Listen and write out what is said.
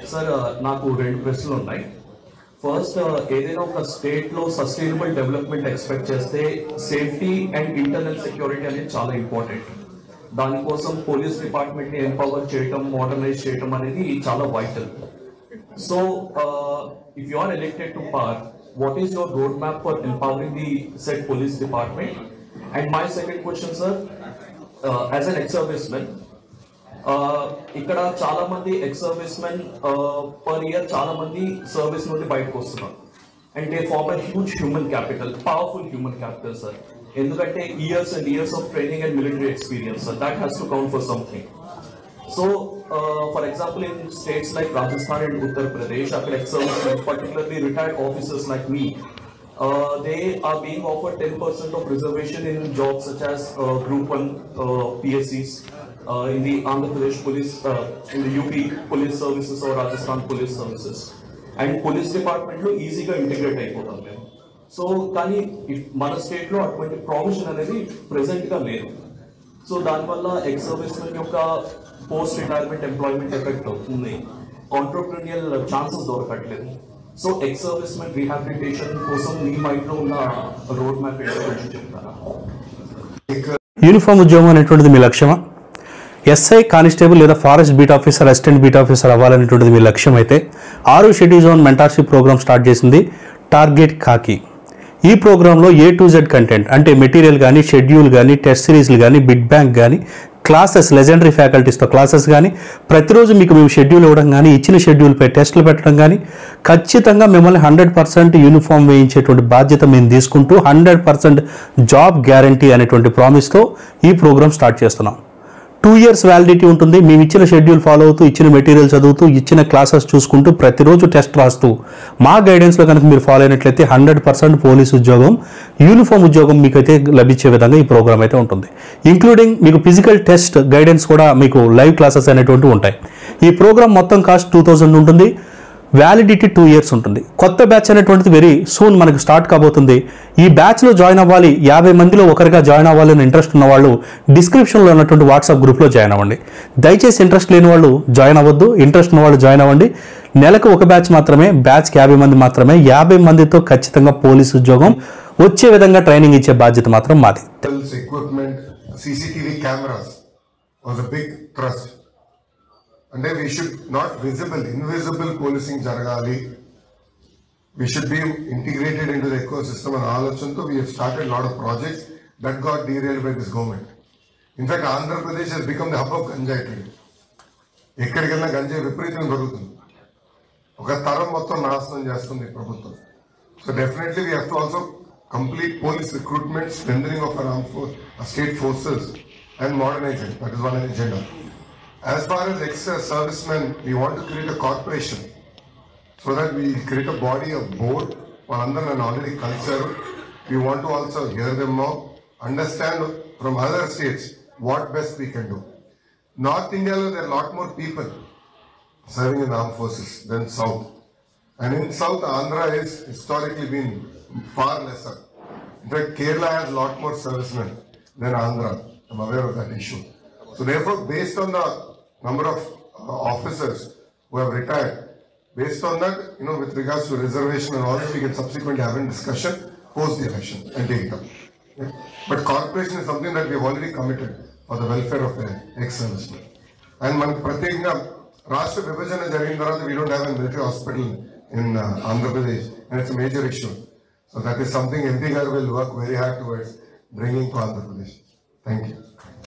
Sir నాకు రెండు ప్రశ్నలు ఉన్నాయి. ఫస్ట్, ఏదైనా ఒక స్టేట్ లో సస్టైనబుల్ డెవలప్మెంట్ ఎక్స్పెక్ట్ చేస్తే సేఫ్టీ అండ్ ఇంటర్నల్ సెక్యూరిటీ అనేది చాలా ఇంపార్టెంట్. దానికోసం పోలీస్ డిపార్ట్మెంట్ ని ఎంపవర్ చేయటం, మోడర్నైజ్ చేయటం అనేది చాలా vital. So if you are elected to power, what is your roadmap for empowering the said police department? And my second question, sir, as an ex-serviceman, ఇక్కడ చాలా మంది ex-servicemen per year చాలా మంది service నుండి బయటకు వస్తున్నారు. And they form a huge human capital, powerful human capital, sir. ఎందుకంటే years and years of training and military experience, sir, that has to count for something. So, for example, in states like Rajasthan and Uttar Pradesh, ex-servicemen, particularly retired officers like me, they are being offered 10% of reservation in jobs such as Group 1 PSCs, in the Andhra Pradesh police, in the UP police services or Rajasthan police services. And police department lo easy ga integrate అయిపోతాం మేము. So కానీ మన state లో అటువంటి provision అనేది present గా లేదు. So దానివల్ల ఎక్స్ సర్వీస్మెన్ యొక్క పోస్ట్ రిటైర్మెంట్ ఎంప్లాయ్మెంట్ ఎఫెక్ట్ అవుతుంది, ఆంటర్ప్రెన్యూరియల్ ఛాన్సెస్ దొరకట్లేదు. సో ఎక్స్ సర్వీస్మెన్ రీహాబిలిటేషన్ కోసం మీ మైండ్ లో ఉన్న రోడ్ మ్యాప్ ఏంటో కొంచెం చెప్తారా? యూనిఫామ్ ఉద్యోగం అనేటువంటిది మీ లక్ష్యమా? ఎస్ఐ, కానిస్టేబుల్ లేదా forest beat officer, assistant beat officer అవ్వాలనేటువంటిది మీ లక్ష్యం అయితే 6 schedule zone mentorship programme start చేసింది టార్గెట్ ఖాకీ. ఈ ప్రోగ్రాంలో A to Z కంటెంట్ అంటే మెటీరియల్ కానీ, షెడ్యూల్ కానీ, టెస్ట్ సిరీస్లు కానీ, బిడ్ బ్యాంక్ కానీ, క్లాసెస్, లెజెండరీ ఫ్యాకల్టీస్తో క్లాసెస్ కానీ, ప్రతిరోజు మీకు మేము షెడ్యూల్ ఇవ్వడం కానీ, ఇచ్చిన షెడ్యూల్పై టెస్టులు పెట్టడం కానీ, ఖచ్చితంగా మిమ్మల్ని 100% యూనిఫామ్ వేయించేటువంటి బాధ్యత మేము తీసుకుంటూ 100% జాబ్ గ్యారంటీ అనేటువంటి ప్రామిస్తో ఈ ప్రోగ్రామ్ స్టార్ట్ చేస్తున్నాం. 2 years వ్యాలిడిటీ ఉంటుంది. మేము ఇచ్చిన షెడ్యూల్ ఫాలో అవుతూ, ఇచ్చిన మెటీరియల్ చదువుతూ, ఇచ్చిన క్లాసెస్ చూసుకుంటూ, ప్రతిరోజు టెస్ట్ రాస్తూ మా గైడెన్స్లో కనుక మీరు ఫాలో అయినట్లయితే 100% పోలీస్ ఉద్యోగం, యూనిఫామ్ ఉద్యోగం మీకైతే లభించే విధంగా ఈ ప్రోగ్రామ్ అయితే ఉంటుంది. ఇంక్లూడింగ్ మీకు ఫిజికల్ టెస్ట్ గైడెన్స్ కూడా మీకు లైవ్ క్లాసెస్ అనేటువంటివి ఉంటాయి. ఈ ప్రోగ్రామ్ మొత్తం కాస్ట్ 2000 ఉంటుంది. వ్యాలిడిటీ 2 years ఉంటుంది. కొత్త బ్యాచ్ అనేటువంటిది వెరీ సూన్ మనకు స్టార్ట్ కాబోతుంది. ఈ బ్యాచ్లో జాయిన్ అవ్వాలి, 50 మందిలో ఒకరిగా జాయిన్ అవ్వాలని ఇంట్రెస్ట్ ఉన్న వాళ్ళు డిస్క్రిప్షన్లో ఉన్నటువంటి వాట్సాప్ గ్రూప్లో జాయిన్ అవ్వండి. దయచేసి ఇంట్రెస్ట్ లేని వాళ్ళు జాయిన్ అవ్వద్దు, ఇంట్రెస్ట్ ఉన్న వాళ్ళు జాయిన్ అవ్వండి. నెలకు ఒక బ్యాచ్ మాత్రమే, బ్యాచ్కి 50 మంది మాత్రమే. 50 మందితో ఖచ్చితంగా పోలీసు ఉద్యోగం వచ్చే విధంగా ట్రైనింగ్ ఇచ్చే బాధ్యత మాత్రం మాది. And we should not invisible policing jaragali. We should be integrated into the ecosystem and Alochanto. We have started a lot of projects that got derailed by this government. In fact, Andhra Pradesh has become the hub of ganjai trade. Ekkadikella ganjai vipareetam jarugutundi. Oka taram mottam nasanam chestundi prabhutvam. So definitely we have to also complete police recruitment, strengthening of our armed force, our state forces, and modernizing. That is one agenda. As far as ex-servicemen, we want to create a corporation so that we create a body of board or under an already culture. We want to also hear them more, understand from other states what best we can do. North India, there are a lot more people serving in the armed forces than South. And in South, Andhra has historically been far lesser. In fact, Kerala has a lot more servicemen than Andhra. I'm aware of that issue. So therefore, based on the number of officers who have retired, based on that, with regards to reservation and all this, we can subsequently have a discussion post the election and take it up. Yeah. But corporation is something that we have already committed for the welfare of the ex-servicemen. And man pratyekanga Rashtra Vibhajana jarigina tarvata we don't have a military hospital in Andhra Pradesh, and it's a major issue. So that is something MP garu will work very hard towards bringing to Andhra Pradesh. Thank you.